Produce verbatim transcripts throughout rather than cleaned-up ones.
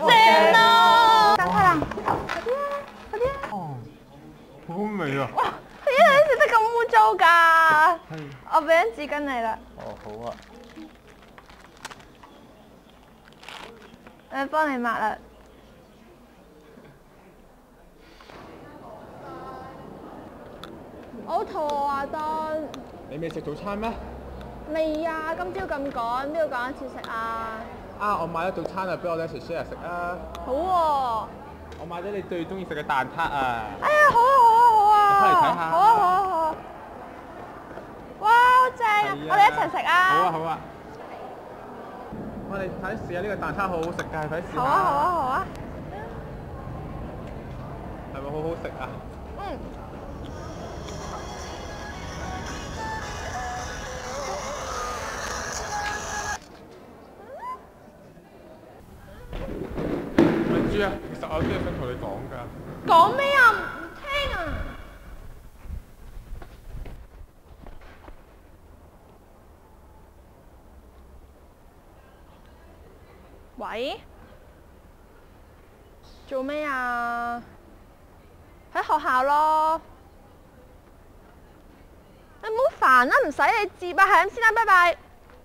正啊！等開啦，快啲啊，快啲啊！ 哦，好好味啊！ 哇，點解你食得咁污糟㗎？ 係。 我俾張紙巾你啦。 哦，好啊。 我幫你抹啦。我好肚餓啊，當。 你未食早餐咩？ 未啊，今朝咁趕，邊度趕一次食啊？ 啊，我買咗早餐啊，俾我哋一齊 share 食啊！ 好喎。 我買咗你最中意食嘅蛋撻啊！ 哎呀，好啊好啊好啊！ 翻嚟睇下。 好啊好啊好啊！哇，好正啊！我哋一齊食啊！ 好啊好啊！我哋快啲試下呢個蛋撻好好食㗎，快啲試下。 好啊好啊好啊！ 係咪好好食啊？ 嗯。 咪豬啊，其實我有啲嘢想同你講㗎。 講咩啊？唔聽啊！喂？做咩啊？喺學校咯。你唔好煩啦，唔使你接啊，係咁先啦，拜拜。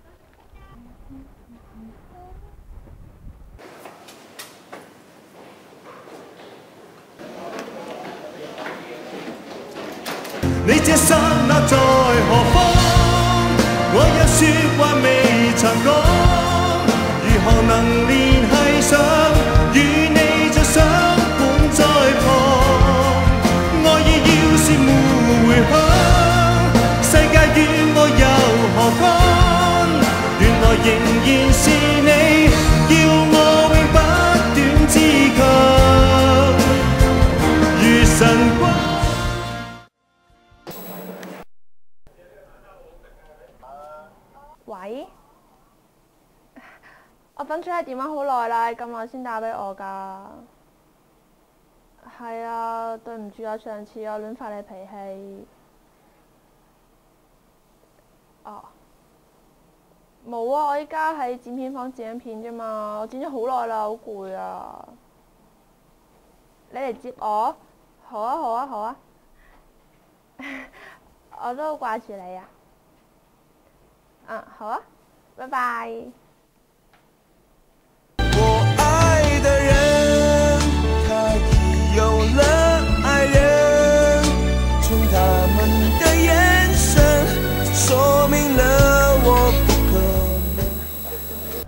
你這剎那在何方？我有説話未曾講，如何能聯繫上？與你在相伴在旁，愛意要是沒回響，世界與我又何干？原來仍然是你，要我永不斷自強，如晨光。 喂，我等咗你電話好耐啦，咁耐先打俾我㗎。係啊，對唔住啊，上次我亂發你脾氣。哦，冇啊，我依家喺剪片房剪緊片啫嘛，我剪咗好耐啦，好攰啊。你嚟接我？好啊，好啊，好啊。我都好掛住你啊。嗯，好啊，拜拜。 我愛的人，他已有了愛人，從他們的眼神，說明了我不可能。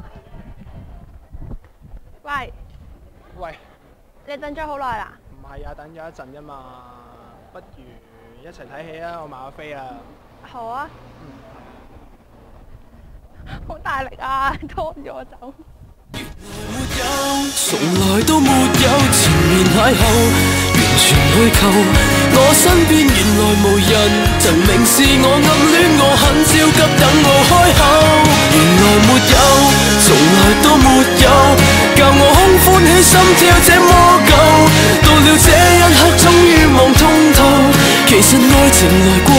喂。 喂。 你等咗好耐啦？ 唔係啊，等咗一陣啫嘛，不如一齊睇戲啊！我買咗飛啊。 好啊。好大力啊！拖住我走。 從來都沒有前面邂逅，完全虛構。我身邊原來無人曾明示我暗戀我，很焦急等我開口。原來沒有，從來都沒有，教我空歡喜心跳這麼久。到了這一刻，終於望通透，其實愛情來過